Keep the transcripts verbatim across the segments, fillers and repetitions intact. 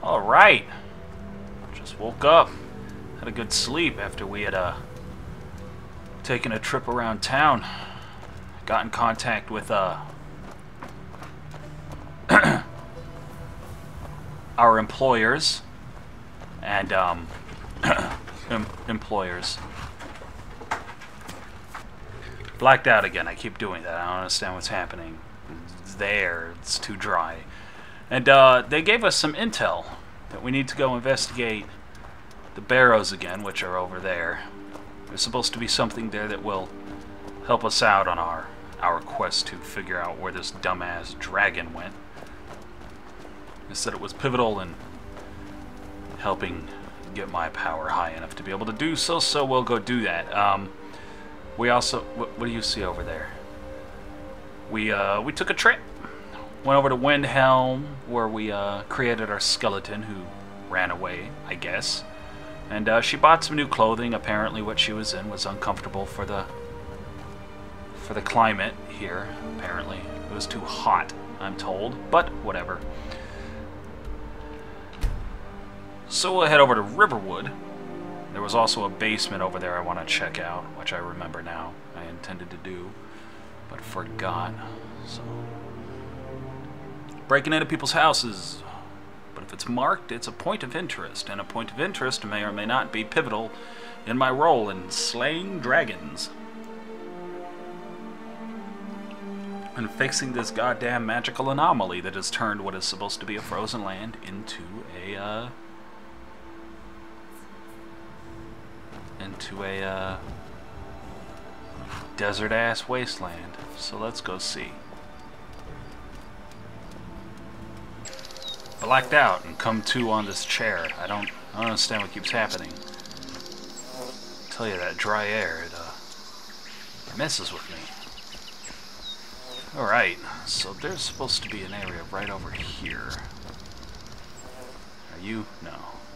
Alright. Just woke up. Had a good sleep after we had uh, taken a trip around town. Got in contact with uh, our employers and um, em employers. Blacked out again. I keep doing that. I don't understand what's happening. It's there. It's too dry. And uh, they gave us some intel that we need to go investigate the barrows again, which are over there. There's supposed to be something there that will help us out on our our quest to figure out where this dumbass dragon went. They said it was pivotal in helping get my power high enough to be able to do so, so we'll go do that. Um, we also... What, what do you see over there? We, uh, we took a trip. Went over to Windhelm, where we uh, created our skeleton, who ran away, I guess. And uh, she bought some new clothing. Apparently what she was in was uncomfortable for the for the climate here. Apparently it was too hot, I'm told, but whatever. So we'll head over to Riverwood. There was also a basement over there I want to check out, which I remember now I intended to do, but forgot. So breaking into people's houses. But if it's marked, it's a point of interest, and a point of interest may or may not be pivotal in my role in slaying dragons. And fixing this goddamn magical anomaly that has turned what is supposed to be a frozen land into a, uh... into a, uh... desert-ass wasteland. So let's go see. Blacked out and come to on this chair. I don't, I don't understand what keeps happening. I tell you, that dry air, it, uh, it messes with me. Alright, so there's supposed to be an area right over here. Are you? No.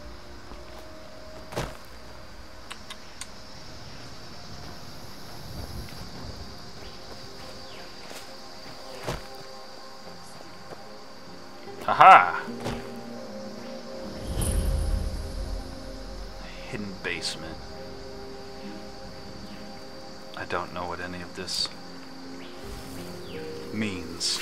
Haha! Hidden basement. I don't know what any of this means.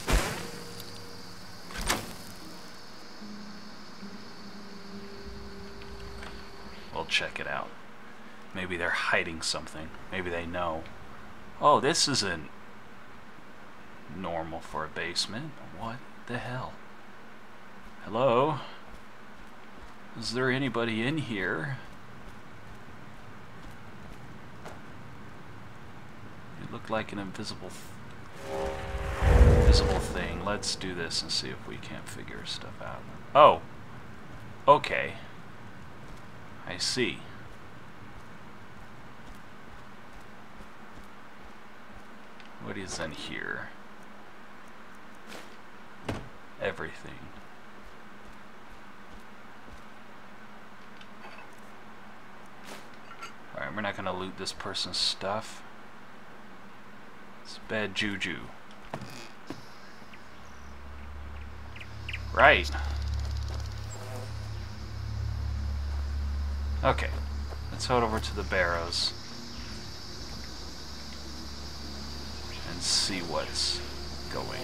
We'll check it out. Maybe they're hiding something. Maybe they know. Oh, this isn't normal for a basement. What the hell? Hello? Is there anybody in here? You look like an invisible invisible thing. Let's do this and see if we can't figure stuff out. Oh. Okay. I see. What is in here? Everything. Alright, we're not gonna loot this person's stuff. It's bad juju. Right. Okay. Let's head over to the barrows and see what's going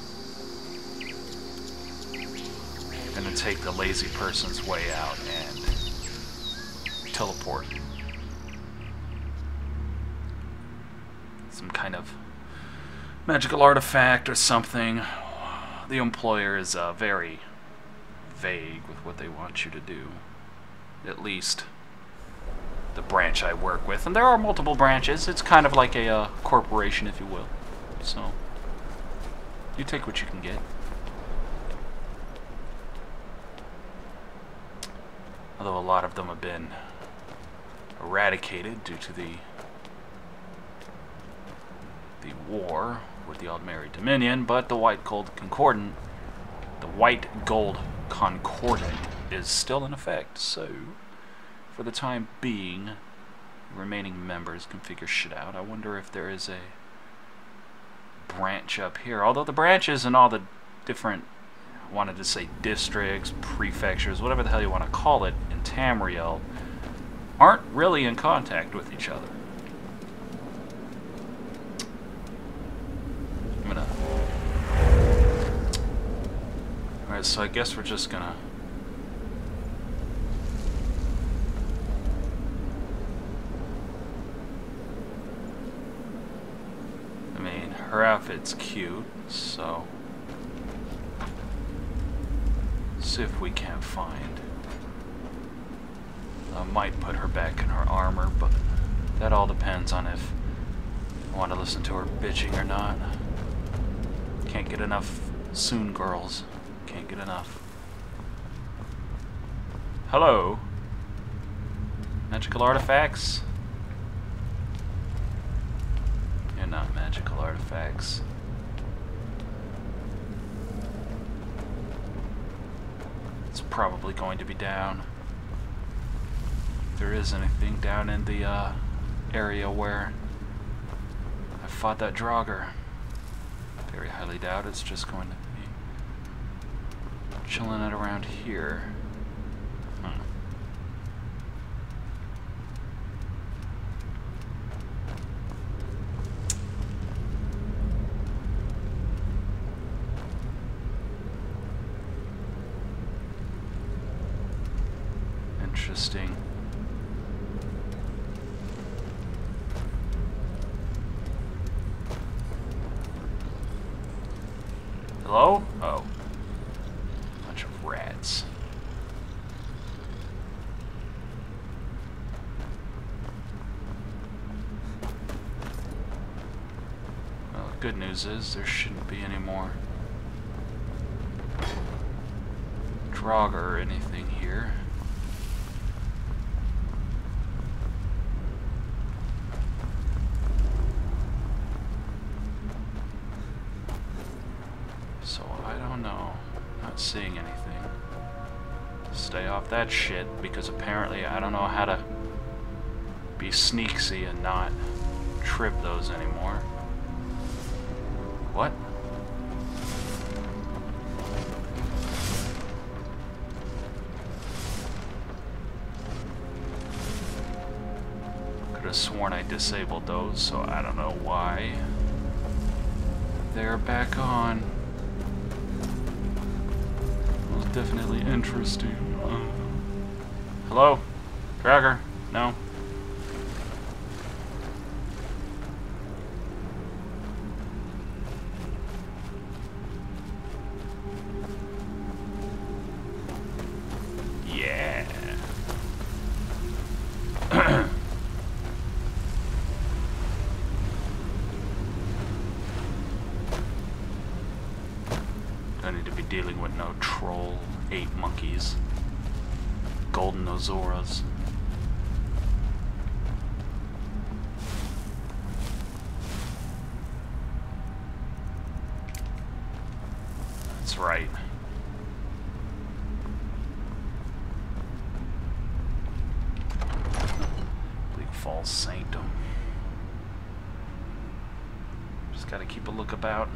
on. Gonna take the lazy person's way out and teleport. Some kind of magical artifact or something. The employer is uh, very vague with what they want you to do. At least the branch I work with. And there are multiple branches. It's kind of like a uh, corporation, if you will. So, you take what you can get. Although a lot of them have been eradicated due to the the war with the Aldmeri Dominion, but the White Gold Concordant, the White Gold Concordant is still in effect, so for the time being, the remaining members can figure shit out. I wonder if there is a branch up here, although the branches and all the different wanted to say districts, prefectures, whatever the hell you want to call it, in Tamriel, aren't really in contact with each other. I'm gonna... Alright, so I guess we're just gonna... I mean, her outfit's cute, so... see if we can't find... I might put her back in her armor, but that all depends on if I want to listen to her bitching or not. Can't get enough soon, girls. Can't get enough. Hello? Magical artifacts? You're not magical artifacts. It's probably going to be down. If there is anything down in the uh, area where I fought that Draugr. Very highly doubt it's just going to be chilling it around here. Hmm. Interesting. Hello? Oh. Bunch of rats. Well, the good news is there shouldn't be any more Draugr or anything here. Seeing anything. Stay off that shit, because apparently I don't know how to be sneaksy and not trip those anymore. What? Could have sworn I disabled those, so I don't know why. They're back on. Definitely interesting. Uh, hello? Draugr? No? Yeah. Don't need to be dealing with no troll. Eight monkeys. Golden Ozoras. That's right. Bleak Falls Sanctum. Just gotta keep a lookabout.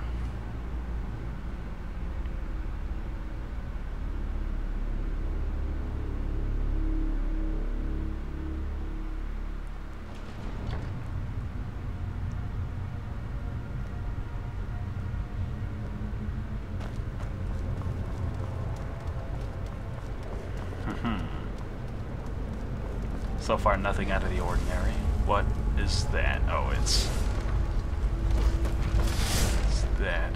So far, nothing out of the ordinary. What is that? Oh, it's... It's that.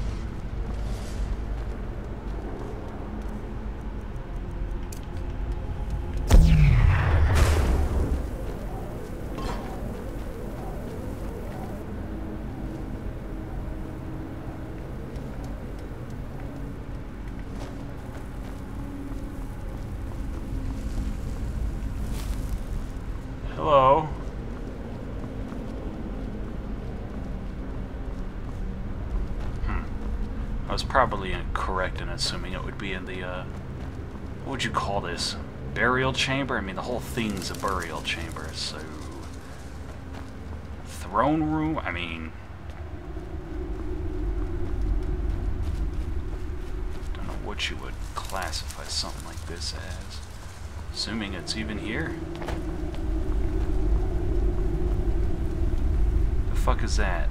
Hello. Hmm. I was probably incorrect in assuming it would be in the, uh... what would you call this? Burial chamber? I mean, the whole thing's a burial chamber, so... Throne room? I mean... Don't know what you would classify something like this as. Assuming it's even here. The fuck is that?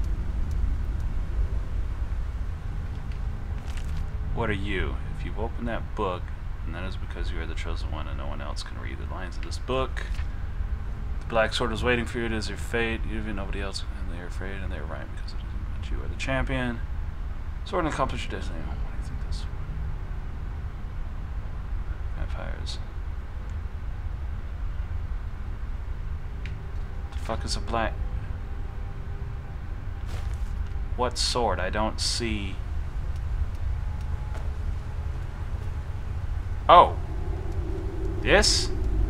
What are you? If you've opened that book, and that is because you are the chosen one and no one else can read the lines of this book. The black sword is waiting for you. It is your fate. You even nobody else, and they are afraid, and they are right because it isn't that you are the champion. Sword and accomplish your destiny. What do you think this? Vampires. The fuck is a black? What sword? I don't see. Oh. This?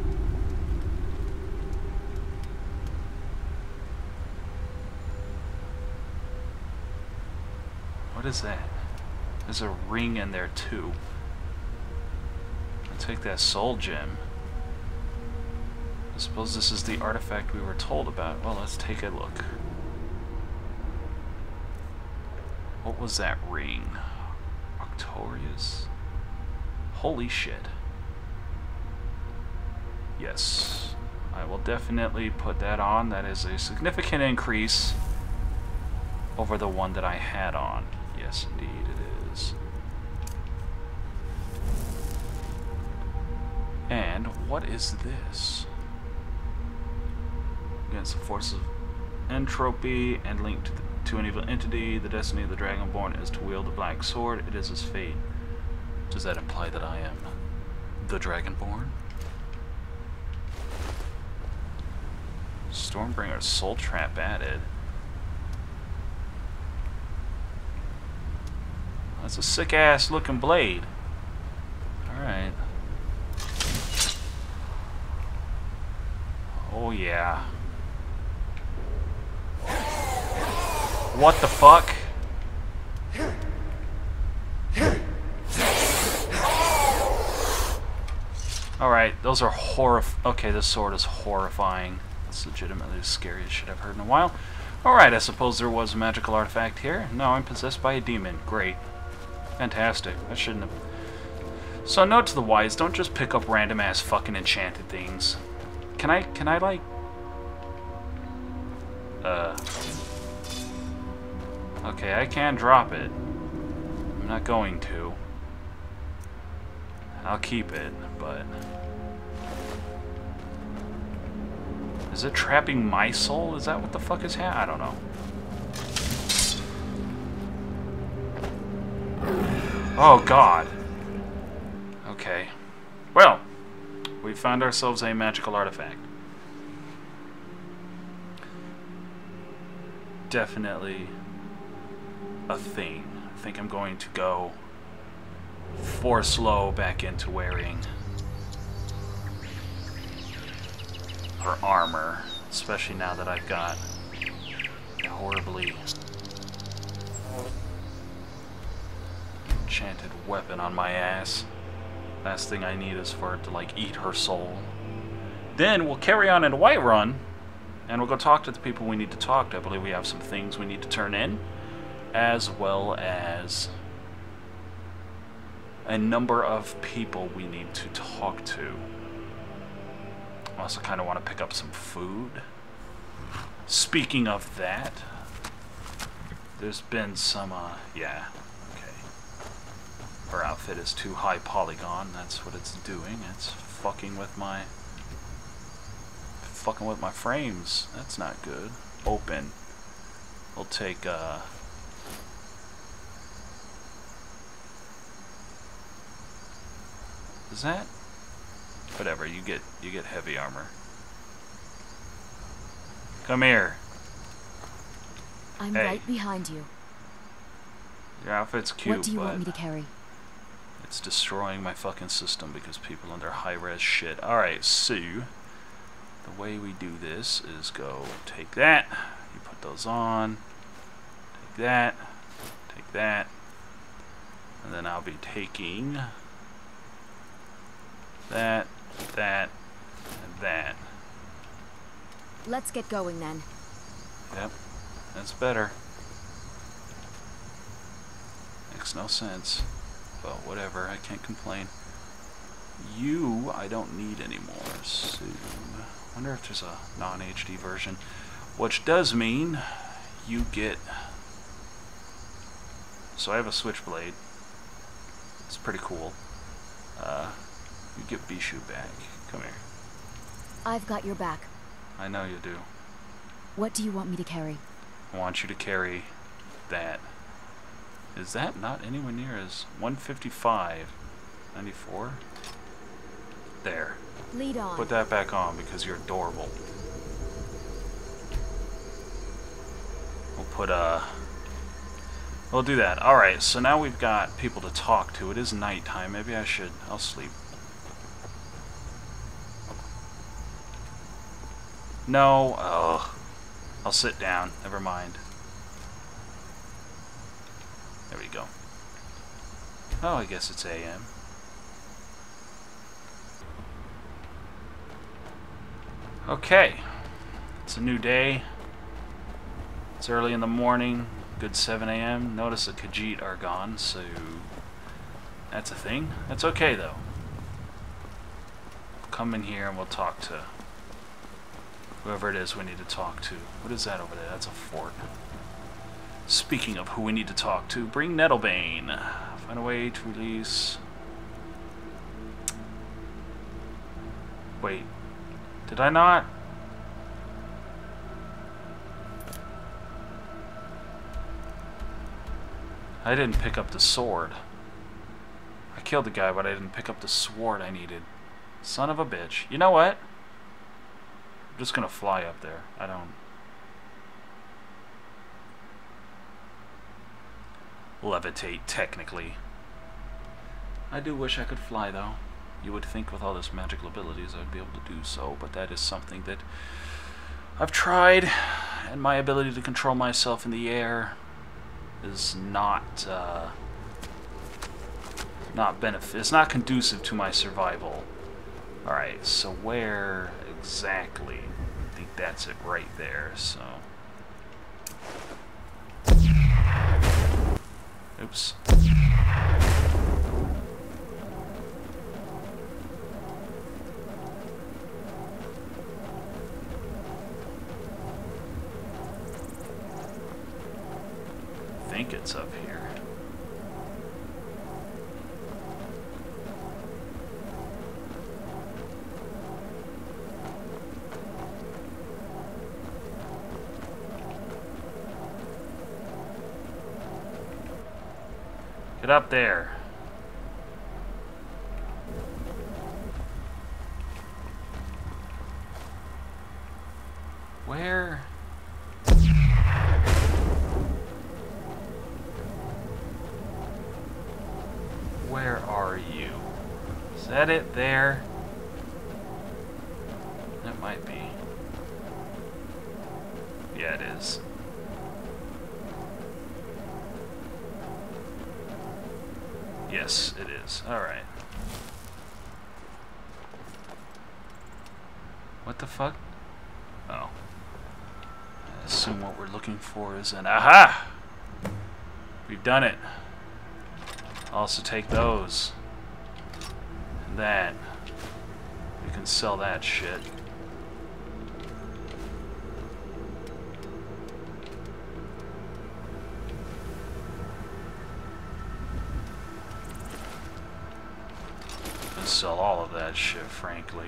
What is that? There's a ring in there too. I'll take that soul gem. I suppose this is the artifact we were told about. Well, let's take a look. What was that ring? Octorius? Holy shit. Yes. I will definitely put that on. That is a significant increase over the one that I had on. Yes, indeed it is. And what is this? Against the forces of entropy and linked to, the, to an evil entity, the destiny of the Dragonborn is to wield the black sword. It is his fate. Does that imply that I am the Dragonborn? Stormbringer soul trap added. That's a sick ass looking blade. Alright. Oh yeah. What the fuck? Alright, those are horrif- okay, this sword is horrifying. That's legitimately the scariest shit I've heard in a while. Alright, I suppose there was a magical artifact here. No, I'm possessed by a demon. Great. Fantastic. I shouldn't have... So, note to the wise, don't just pick up random ass fucking enchanted things. Can I, can I like... Uh... Okay, I can drop it. I'm not going to. I'll keep it, but... Is it trapping my soul? Is that what the fuck is happening? I don't know. Oh, God. Okay. Well, we found ourselves a magical artifact. Definitely a thing. I think I'm going to go for slow back into wearing her armor, especially now that I've got a horribly enchanted weapon on my ass. Last thing I need is for it to like eat her soul. Then we'll carry on into Whiterun, and we'll go talk to the people we need to talk to. I believe we have some things we need to turn in, as well as a number of people we need to talk to. I also kind of want to pick up some food. Speaking of that, there's been some, uh, yeah, okay. Her outfit is too high polygon, that's what it's doing. It's fucking with my, fucking with my frames. That's not good. Open. We'll take, uh, is that? Whatever, you get you get heavy armor. Come here. I'm hey. right behind you. Your outfit's cute, what do you but want me to carry? it's destroying my fucking system because people under high-res shit. Alright, so the way we do this is go take that, you put those on, take that, take that, and then I'll be taking that, that, and that. Let's get going then. Yep, that's better. Makes no sense. but whatever, I can't complain. You, I don't need anymore, so... I wonder if there's a non H D version. Which does mean you get... So I have a switchblade. It's pretty cool. Uh, you get Bishu back. Come here. I've got your back. I know you do. What do you want me to carry? I want you to carry that. Is that not anywhere near as one fifty-five? ninety-four? There. Lead on. Put that back on because you're adorable. We'll put a... We'll do that. Alright, so now we've got people to talk to. It is nighttime. Maybe I should... I'll sleep. No. Ugh. I'll sit down. Never mind. There we go. Oh, I guess it's A M Okay. It's a new day. It's early in the morning. Good seven A M Notice the Khajiit are gone, so that's a thing. That's okay, though. Come in here and we'll talk to whoever it is we need to talk to. What is that over there? That's a fort. Speaking of who we need to talk to, bring Nettlebane. Find a way to release... Wait. Did I not? I didn't pick up the sword. I killed the guy, but I didn't pick up the sword I needed. Son of a bitch. You know what? I'm just gonna fly up there. I don't... Levitate, technically. I do wish I could fly, though. You would think with all this magical abilities I'd be able to do so, but that is something that I've tried, and my ability to control myself in the air is not, uh, not benefit. It's not conducive to my survival. Alright, so where exactly? I think that's it right there, so... Oops. I think it's up here. Get up there. Where? Where are you? Is that it there? That might be. Yeah, it is. Yes, it is. Alright. What the fuck? Oh. I assume what we're looking for is an... Aha! We've done it. Also take those. And that. We can sell that shit. And sell all of that shit, frankly.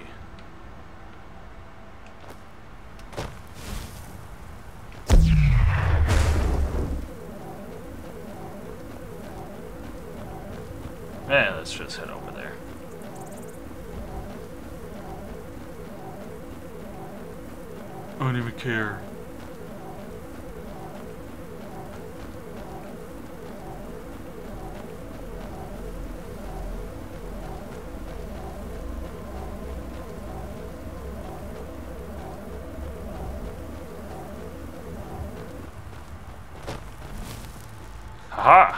Yeah, let's just head over there. I don't even care. Haha!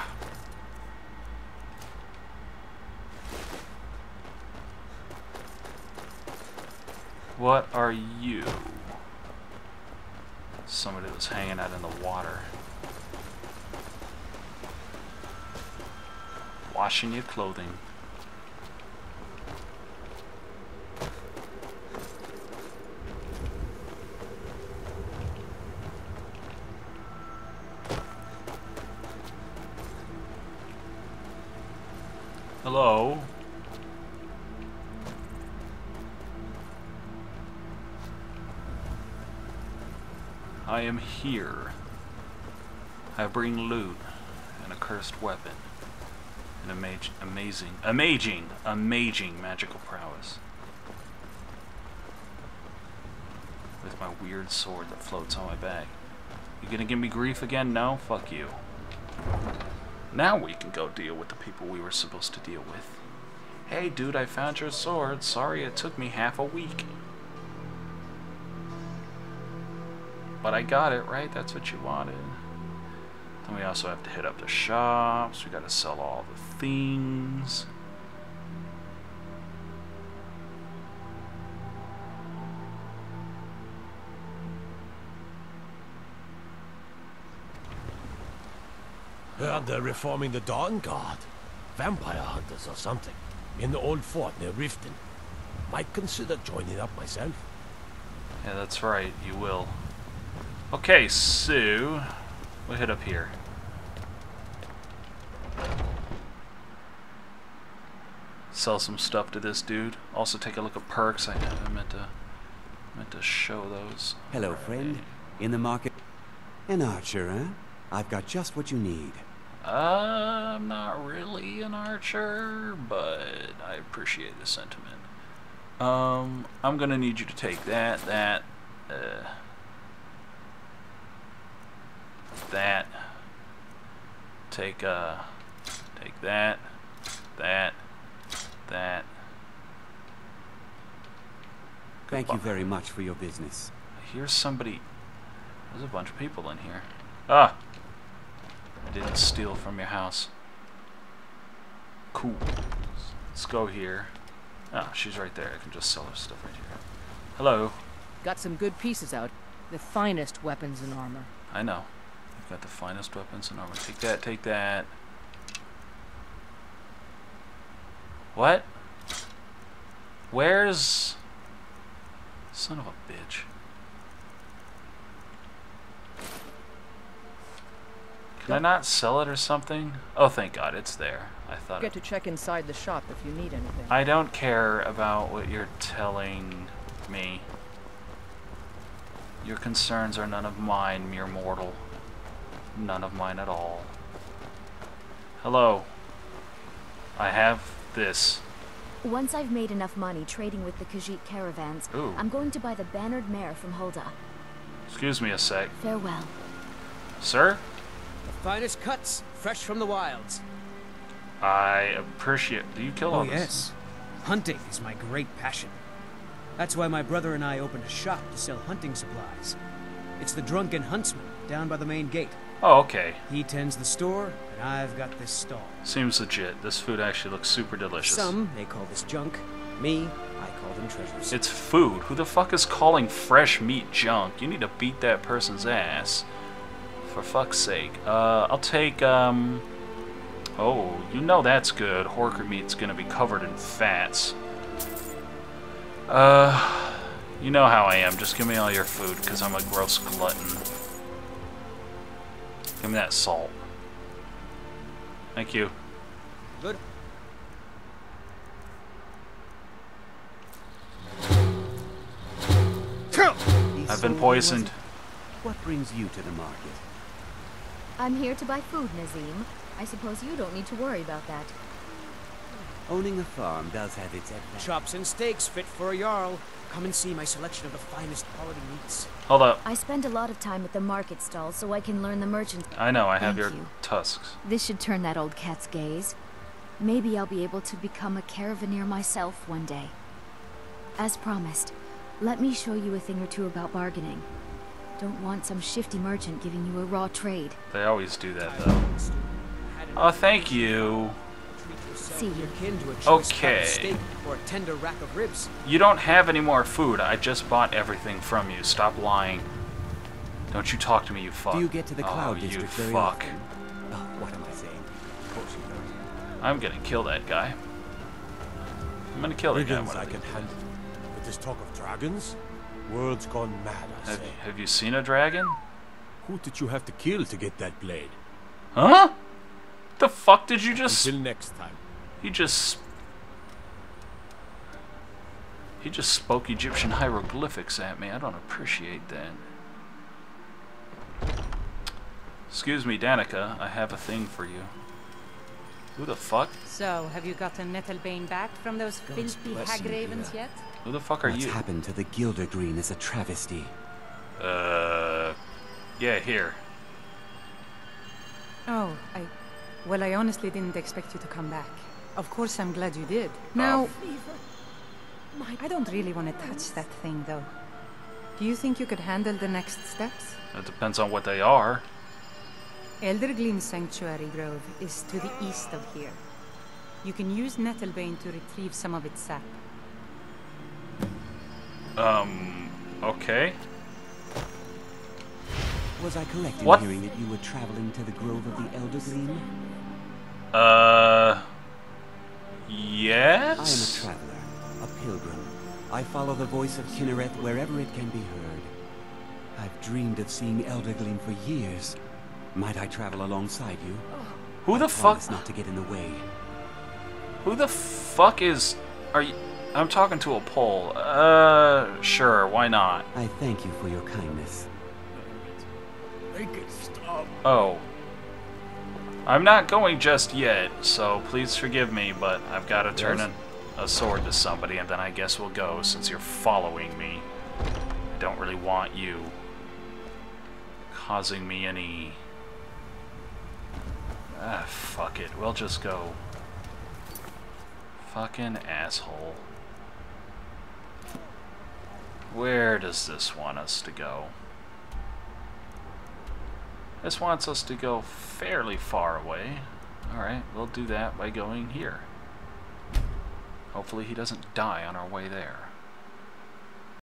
What are you? Somebody that's hanging out in the water. washing your clothing. Hello? I am here. I bring loot and a cursed weapon. An ama amazing, amazing, amazing magical prowess. With my weird sword that floats on my back. You gonna give me grief again? No? Fuck you. Now we can go deal with the people we were supposed to deal with. Hey dude, I found your sword. Sorry it took me half a week. But I got it, right? That's what you wanted. Then we also have to hit up the shops. We gotta sell all the things. Heard they're reforming the Dawn Guard. Vampire hunters or something. In the old fort near Riften. Might consider joining up myself. Yeah, that's right. You will. Okay, so we'll hit up here. Sell some stuff to this dude. Also take a look at perks. I, I meant to meant to show those. Hello, already. friend. In the market. An archer, huh? I've got just what you need. Uh, I'm not really an archer, but I appreciate the sentiment. Um, I'm gonna need you to take that, that, uh, that. Take uh, take that, that, that. Thank you Goodbye. very much for your business. Here's somebody. There's a bunch of people in here. Ah! I didn't steal from your house. Cool. Let's go here. Ah, she's right there. I can just sell her stuff right here. Hello. Got some good pieces out. The finest weapons and armor. I know. You've got the finest weapons and armor. Take that, take that. What? Where's... Son of a bitch. Can I not sell it or something? Oh, thank God, it's there. I thought. Get to check inside the shop if you need anything. I don't care about what you're telling me. Your concerns are none of mine, mere mortal. None of mine at all. Hello. I have this. Once I've made enough money trading with the Khajiit caravans, Ooh. I'm going to buy the bannered mare from Hulda. Excuse me a sec. Farewell. Sir? The finest cuts, fresh from the wilds. I appreciate... Do you kill all Oh this? yes. Hunting is my great passion. That's why my brother and I opened a shop to sell hunting supplies. It's the Drunken Huntsman, down by the main gate. Oh, okay. He tends the store, and I've got this stall. Seems legit. This food actually looks super delicious. Some may call this junk. Me, I call them treasures. It's food. Who the fuck is calling fresh meat junk? You need to beat that person's ass. For fuck's sake. Uh, I'll take, um... Oh, you know that's good. Horker meat's gonna be covered in fats. Uh, you know how I am. Just give me all your food, because I'm a gross glutton. Give me that salt. Thank you. Good. I've been poisoned. What brings you to the market? I'm here to buy food, Nazim. I suppose you don't need to worry about that. Owning a farm does have its advantages. Chops and steaks fit for a Jarl. Come and see my selection of the finest quality meats. Hold up. I spend a lot of time at the market stall so I can learn the merchants. I know, I have Thank your you. tusks. This should turn that old cat's gaze. Maybe I'll be able to become a caravaneer myself one day. As promised, let me show you a thing or two about bargaining. Don't want some shifty merchant giving you a raw trade. They always do that, though. Oh, thank you. See you. Kin to a choice Okay. cut of steak or a tender rack of ribs. You don't have any more food. I just bought everything from you. Stop lying. Don't you talk to me, you fuck. Do you get to the Cloud oh, District you very fuck. often? Oh, what am I saying? Of course you don't. I'm gonna kill that guy. I'm gonna kill that guy. Brigands I can handle. But this talk of dragons? World's gone mad, I Have, say. have you seen a dragon? Who did you have to kill to get that blade? Huh? The fuck did you just... Until next time. He just... He just spoke Egyptian hieroglyphics at me. I don't appreciate that. Excuse me, Danica. I have a thing for you. Who the fuck? So, have you gotten Nettlebane back from those filthy bless you, hag-ravens YuiH. yet? Who the fuck are What's you? happened to the Gilder Green is a travesty. Uh... Yeah, here. Oh, I... Well, I honestly didn't expect you to come back. Of course, I'm glad you did. Now... I don't really want to touch that thing, though. Do you think you could handle the next steps? It depends on what they are. Eldergleam Sanctuary Grove is to the east of here. You can use Nettlebane to retrieve some of its sap. Um... Okay. Was I correct in What? hearing that you were traveling to the Grove of the Elder Gleam? Uh... I am a Yes? traveler, a pilgrim. I follow the voice of Kinnereth wherever it can be heard. I've dreamed of seeing Elder Gleam for years. Might I travel alongside you? Who the I fuck... promise not to get in the way. Who the fuck is... Are you... I'm talking to a pole. Uh... Sure, why not? I thank you for your kindness. Make it stop. Oh. I'm not going just yet, so please forgive me, but I've got to turn Yes? in a sword to somebody, and then I guess we'll go, since you're following me. I don't really want you causing me any... Ah, fuck it. We'll just go. Fucking asshole. Where does this want us to go? This wants us to go fairly far away. Alright, we'll do that by going here. Hopefully he doesn't die on our way there.